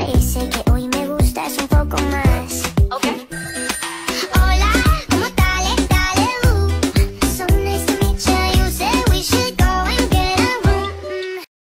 Parece que hoy me gustas un poco más.